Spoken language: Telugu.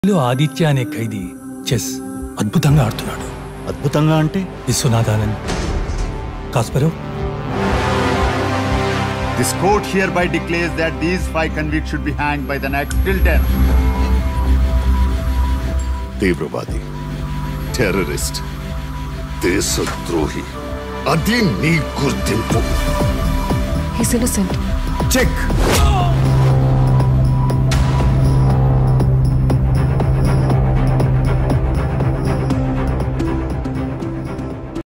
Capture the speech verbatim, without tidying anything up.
ఆదిత్య అనే ఖైదీ చెస్ అద్భుతంగా ఆడుతున్నాడు. అద్భుతంగా అంటే Viswanathan Anand, Kasparov. This court hereby declares that these five convicts should be hanged by the neck till death. తీవ్రవాది, టెర్రరిస్ట్, దేశద్రోహి, అది నీ గుర్తింపు. He's innocent. చెక్.